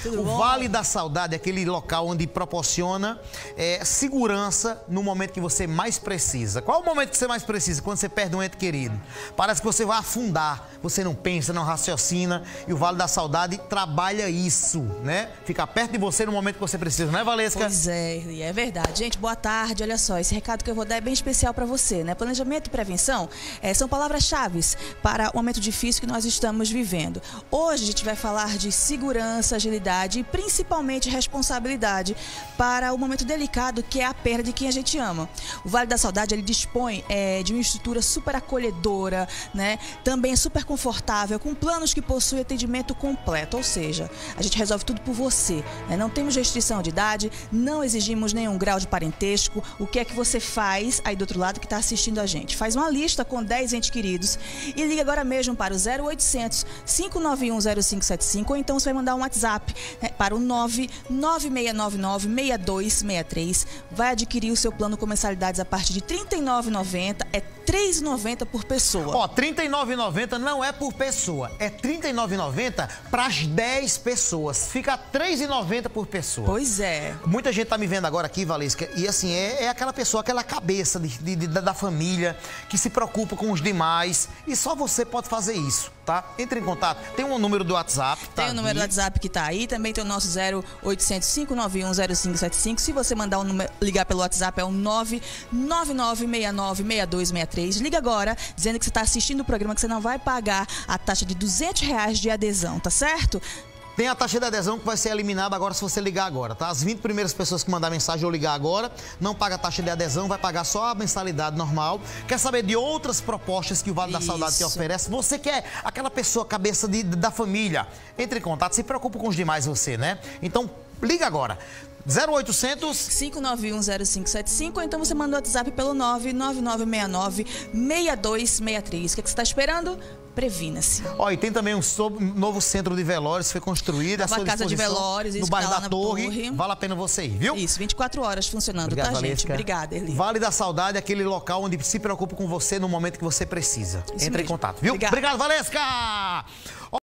O Vale da Saudade é aquele local onde proporciona segurança no momento que você mais precisa. Qual é o momento que você mais precisa? Quando você perde um ente querido. Parece que você vai afundar. Você não pensa, não raciocina. E o Vale da Saudade trabalha isso, né? Fica perto de você no momento que você precisa, não é, Valesca? Pois é verdade. Gente, boa tarde. Olha só, esse recado que eu vou dar é bem especial para você, né? Planejamento e prevenção são palavras-chave para o momento difícil que nós estamos vivendo. Hoje a gente vai falar de segurança, agilidade e principalmente responsabilidade para o momento delicado que é a perda de quem a gente ama. O Vale da Saudade, ele dispõe de uma estrutura super acolhedora, né? Também super confortável, com planos que possuem atendimento completo, ou seja, a gente resolve tudo por você, né? Não temos restrição de idade, não exigimos nenhum grau de parentesco. O que é que você faz aí do outro lado que está assistindo a gente? Faz uma lista com 10 entes queridos e liga agora mesmo para o 0800 591 0575, ou então você vai mandar um WhatsApp, né, para o 99699 6263. Vai adquirir o seu plano com mensalidades a partir de R$ 39,90, é R$ 3,90 por pessoa. Ó, R$ 39,90 não é por pessoa, é R$ 39,90 para as 10 pessoas. Fica R$ 3,90 por pessoa. Pois é. Muita gente tá me vendo agora aqui, Valesca, e assim, é aquela pessoa, aquela cabeça da família que se preocupa com os demais, e só você pode fazer isso, tá? Entre em contato. Tem um número do WhatsApp, tá? Tem o número do WhatsApp que tá aí, também tem o nosso 0800 591 0575. Se você mandar ligar pelo WhatsApp é o 999696263. Liga agora, dizendo que você está assistindo o programa, que você não vai pagar a taxa de R$200 de adesão, tá certo? Tem a taxa de adesão que vai ser eliminada agora se você ligar agora, tá? As 20 primeiras pessoas que mandar mensagem ou ligar agora, não paga a taxa de adesão, vai pagar só a mensalidade normal. Quer saber de outras propostas que o Vale da Saudade te oferece? Você quer aquela pessoa, cabeça da família? Entre em contato, se preocupa com os demais você, né? Então, liga agora. 0800 591 0575, ou então você manda o WhatsApp pelo 99969 6263. O que você está esperando? Previna-se. Ó, e tem também um novo centro de velórios que foi construído. Nova casa de velórios, no bairro da Torre. Vale a pena você ir, viu? Isso, 24 horas funcionando. Obrigado, tá, gente? Obrigada, Erli. Vale da Saudade é aquele local onde se preocupa com você no momento que você precisa. Entre em contato, viu? Obrigado, Valesca!